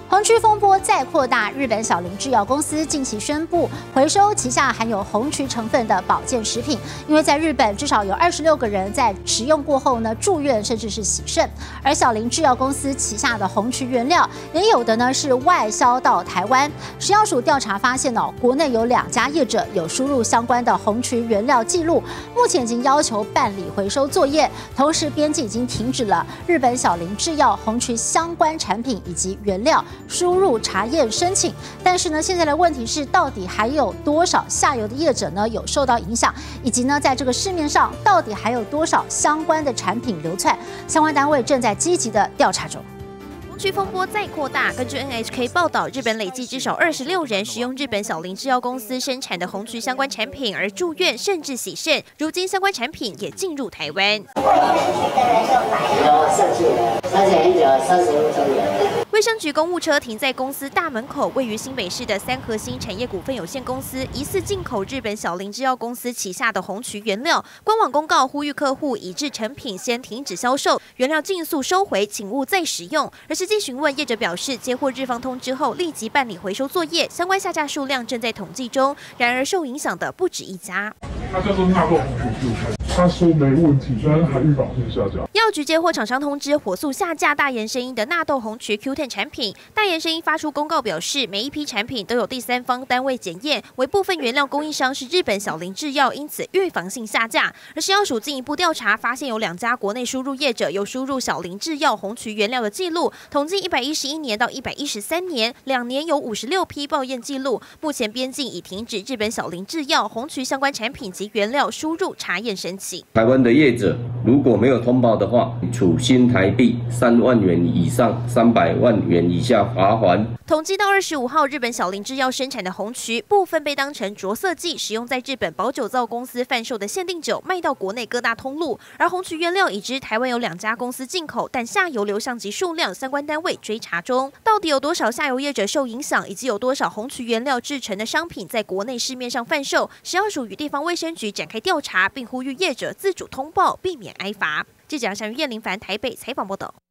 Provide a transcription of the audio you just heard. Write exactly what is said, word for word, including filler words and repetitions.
红曲风波再扩大，日本小林制药公司近期宣布回收旗下含有红曲成分的保健食品，因为在日本至少有二十六个人在食用过后呢住院，甚至是洗肾。而小林制药公司旗下的红曲原料也有的呢是外销到台湾。食药署调查发现哦，国内有两家业者有输入相关的红曲原料记录，目前已经要求办理回收作业，同时编辑已经停止了日本小林制药红曲相关产品以及原料输入查验申请。但是呢，现在的问题是，到底还有多少下游的业者呢有受到影响，以及呢，在这个市面上到底还有多少相关的产品流窜？相关单位正在积极的调查中。 红曲风波再扩大，根据 N H K 报道，日本累计至少二十六人使用日本小林制药公司生产的红曲相关产品而住院，甚至洗肾。如今相关产品也进入台湾。卫生局公务车停在公司大门口，位于新北市的三和新产业股份有限公司疑似进口日本小林制药公司旗下的红曲原料。官网公告呼吁客户已制成品先停止销售，原料尽速收回，请勿再使用。而实际询问，业者表示，接获日方通知后，立即办理回收作业，相关下架数量正在统计中。然而，受影响的不止一家。 它叫做纳豆红曲 Q 十，他说没问题，但是还预防性下架。 药局接获厂商通知，火速下架大研声音的纳豆红曲 Q 十 产品。大研声音发出公告表示，每一批产品都有第三方单位检验，为部分原料供应商是日本小林制药，因此预防性下架。而食药署进一步调查，发现有两家国内输入业者有输入小林制药红曲原料的记录，统计一百一十一年到一百一十三年，两年有五十六批报验记录。目前边境已停止日本小林制药红曲相关产品及原料输入查验申请。 台湾的业者如果没有通报的话，处新台币三万元以上三百万元以下罚锾。 统计到二十五号，日本小林制药生产的红曲部分被当成着色剂，使用在日本保酒造公司贩售的限定酒，卖到国内各大通路。而红曲原料已知台湾有两家公司进口，但下游流向及数量，相关单位追查中。到底有多少下游业者受影响，以及有多少红曲原料制成的商品在国内市面上贩售？食药署与地方卫生局展开调查，并呼吁业者自主通报，避免挨罚。记者杨祥瑜、叶林凡台北采访报道。